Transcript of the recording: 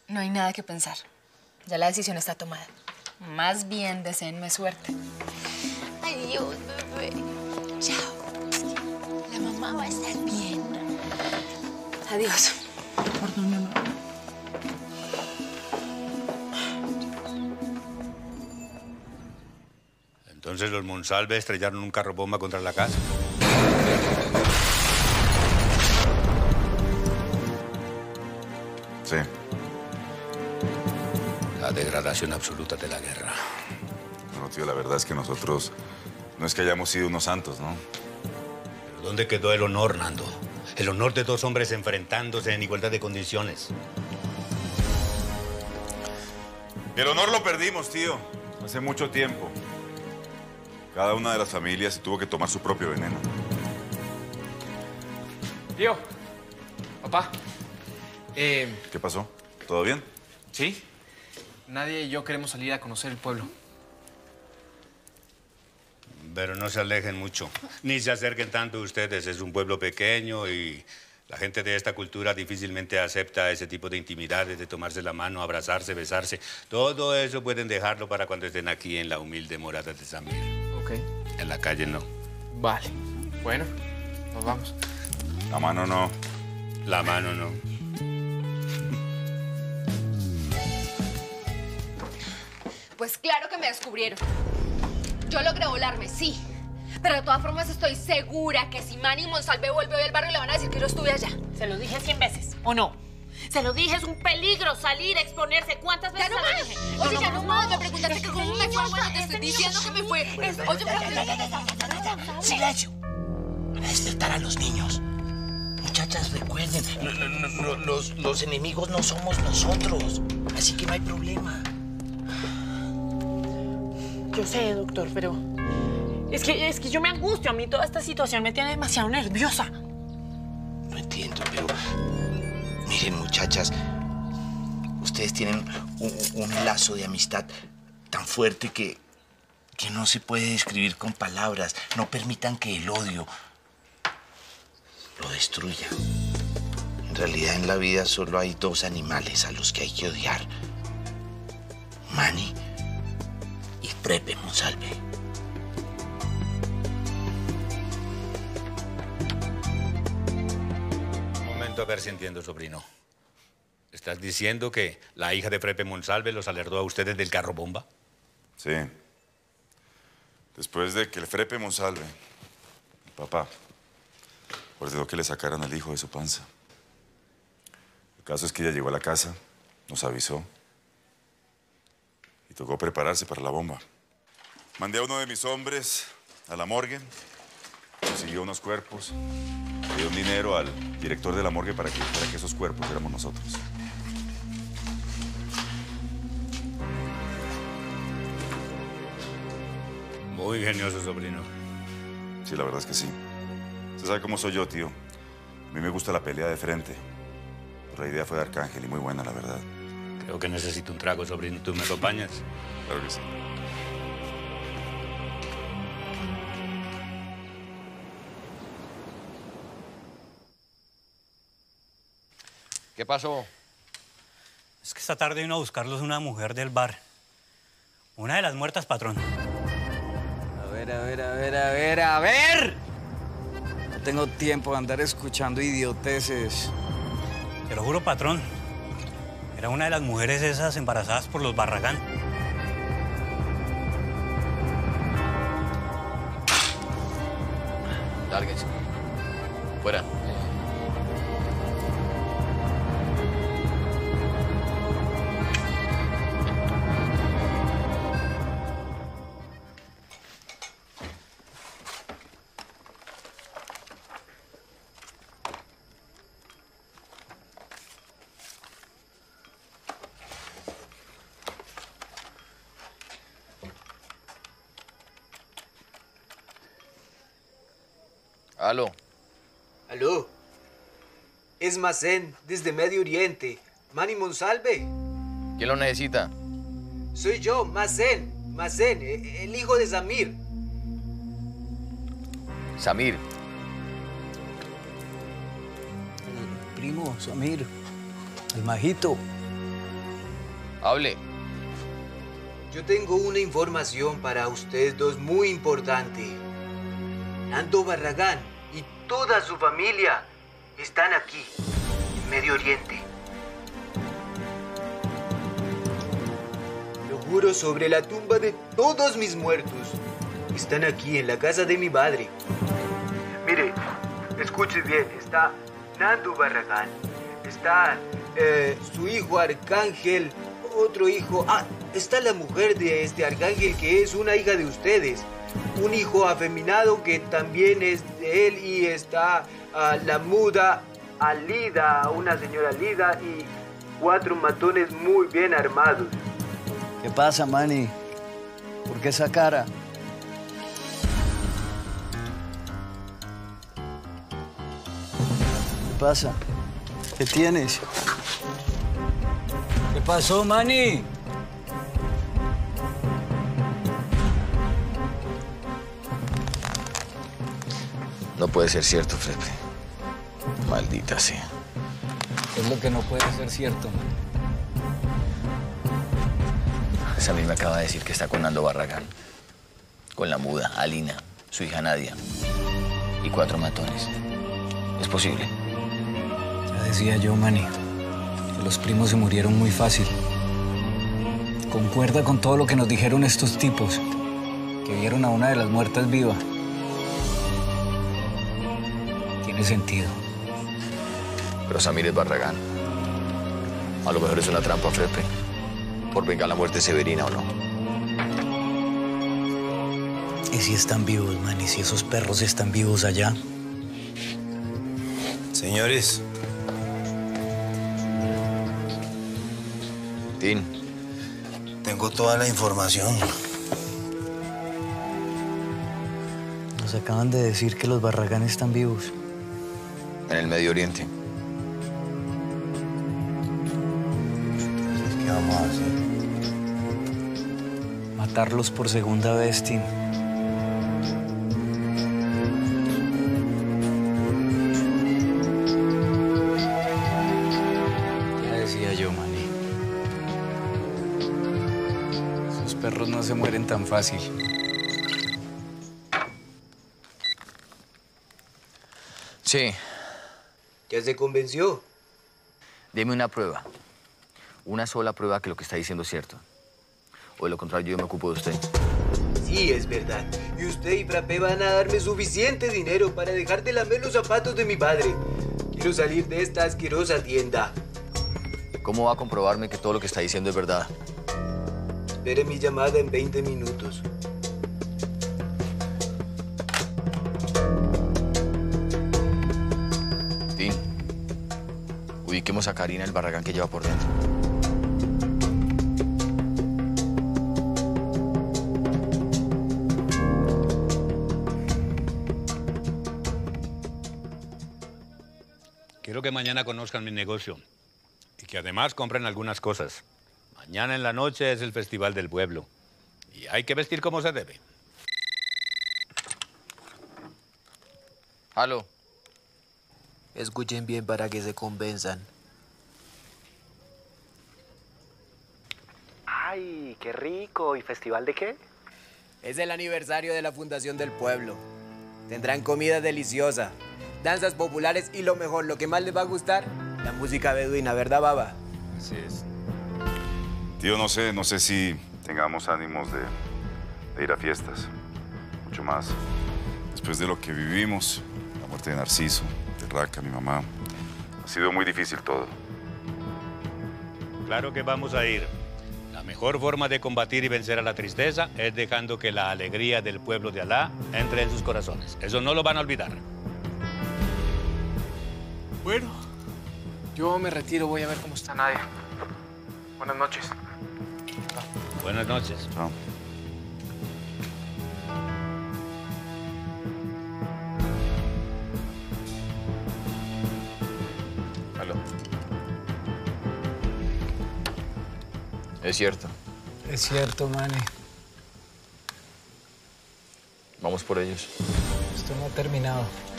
No hay nada que pensar. Ya la decisión está tomada. Más bien, deseenme suerte. Adiós, bebé. Chao. La mamá va a estar bien. Adiós. Perdóname. Entonces los Monsalve estrellaron un carro bomba contra la casa. Sí. La degradación absoluta de la guerra. No, tío, la verdad es que nosotros no es que hayamos sido unos santos, ¿no? ¿Pero dónde quedó el honor, Nando? El honor de dos hombres enfrentándose en igualdad de condiciones. El honor lo perdimos, tío. Hace mucho tiempo. Cada una de las familias tuvo que tomar su propio veneno. Tío, papá. ¿Qué pasó? ¿Todo bien? Sí. Nadie y yo queremos salir a conocer el pueblo. Pero no se alejen mucho, ni se acerquen tanto ustedes. Es un pueblo pequeño y la gente de esta cultura difícilmente acepta ese tipo de intimidades, de tomarse la mano, abrazarse, besarse. Todo eso pueden dejarlo para cuando estén aquí en la humilde morada de Samir. Ok. En la calle no. Vale. Bueno, nos vamos. La mano no. La mano no. Pues claro que me descubrieron. Yo logré volarme, sí. Pero de todas formas estoy segura que si Manny Monsalve vuelve hoy al barrio le van a decir que yo estuve allá. Se lo dije 100 veces, ¿o no? Se lo dije, es un peligro salir, exponerse. ¿Cuántas veces ¡Ya no se lo más! dije? Oye, ya no más. Me preguntaste que cómo me fue. Bueno, te estoy diciendo que me fue. Oye, pero... ¡Silencio! A despertar a los niños. Muchachas, recuerden, los enemigos no somos nosotros. Así que no hay problema. Yo sé, doctor, pero... Es que yo me angustio. A mí toda esta situación me tiene demasiado nerviosa. No entiendo, pero... Miren, muchachas, ustedes tienen un lazo de amistad tan fuerte que no se puede describir con palabras. No permitan que el odio lo destruya. En realidad, en la vida solo hay dos animales a los que hay que odiar. Manny y Prepe Monsalve. Un momento, a ver si entiendo, sobrino. ¿Estás diciendo que la hija de Prepe Monsalve los alertó a ustedes del carro bomba? Sí. Después de que el Frepe Monsalve, el papá, ordenó que le sacaran al hijo de su panza. El caso es que ella llegó a la casa, nos avisó y tocó prepararse para la bomba. Mandé a uno de mis hombres a la morgue, consiguió unos cuerpos, le dio un dinero al director de la morgue para que esos cuerpos éramos nosotros. Muy ingenioso, sobrino. Sí, la verdad es que sí. Usted sabe cómo soy yo, tío. A mí me gusta la pelea de frente. Pero la idea fue de Arcángel y muy buena, la verdad. Creo que necesito un trago, sobrino. ¿Tú me acompañas? Claro que sí. ¿Qué pasó? Es que esta tarde vino a buscarlos una mujer del bar. Una de las muertas, patrón. A ver. No tengo tiempo de andar escuchando idioteces. Te lo juro, patrón. Era una de las mujeres esas embarazadas por los Barragán. Lárguense. Fuera. Aló. Aló. Es Mazen, desde Medio Oriente. Manny Monsalve. ¿Quién lo necesita? Soy yo, Mazen. Mazen, el hijo de Samir. Samir. El primo, Samir. El majito. Hable. Yo tengo una información para ustedes dos muy importante. Nando Barragán y toda su familia están aquí, en Medio Oriente. Lo juro sobre la tumba de todos mis muertos. Están aquí, en la casa de mi padre. Mire, escuche bien, está Nando Barragán, está su hijo Arcángel, otro hijo... está la mujer de este Arcángel que es una hija de ustedes. Un hijo afeminado que también es de él y está la muda Alida, una señora Alida y 4 matones muy bien armados. ¿Qué pasa, Manny? ¿Por qué esa cara? ¿Qué pasa? ¿Qué tienes? ¿Qué pasó, Manny? No puede ser cierto, Felipe. Maldita sea. Es lo que no puede ser cierto, man. Samir me acaba de decir que está con Nando Barragán. Con la muda, Alina, su hija Nadia. Y 4 matones. ¿Es posible? Ya decía yo, Manny, que los primos se murieron muy fácil. Concuerda con todo lo que nos dijeron estos tipos, que vieron a una de las muertas viva. Tiene sentido. Pero Samir es Barragán. A lo mejor es una trampa, Frepe. Por vengar la muerte de Severina o no. ¿Y si están vivos, man? ¿Y si esos perros están vivos allá? Señores. Tin. Tengo toda la información. Nos acaban de decir que los Barragán están vivos. En el Medio Oriente. ¿Qué vamos a hacer? Matarlos por segunda vez, Tim. Ya decía yo, Manny. Esos perros no se mueren tan fácil. Sí. ¿Ya se convenció? Deme una prueba. Una sola prueba que lo que está diciendo es cierto. O de lo contrario, yo me ocupo de usted. Sí, es verdad. Y usted y Frappé van a darme suficiente dinero para dejar de lamer los zapatos de mi padre. Quiero salir de esta asquerosa tienda. ¿Cómo va a comprobarme que todo lo que está diciendo es verdad? Espere mi llamada en 20 minutos. Tin, ubiquemos a Karina el Barragán que lleva por dentro. Quiero que mañana conozcan mi negocio y que además compren algunas cosas. Mañana en la noche es el Festival del Pueblo y hay que vestir como se debe. Aló. Escuchen bien para que se convenzan. ¡Ay, qué rico! ¿Y festival de qué? Es el aniversario de la Fundación del Pueblo. Tendrán comida deliciosa, danzas populares y lo mejor, lo que más les va a gustar, la música beduina, ¿verdad, baba? Así es. Tío, no sé si tengamos ánimos de ir a fiestas. Mucho más. Después de lo que vivimos, la muerte de Narciso, de Raca, mi mamá, ha sido muy difícil todo. Claro que vamos a ir. La mejor forma de combatir y vencer a la tristeza es dejando que la alegría del pueblo de Alá entre en sus corazones. Eso no lo van a olvidar. Bueno, yo me retiro, voy a ver cómo está Nadia. Buenas noches. Buenas noches. Chao. Aló. Es cierto. Es cierto, Manny. Vamos por ellos. Esto no ha terminado.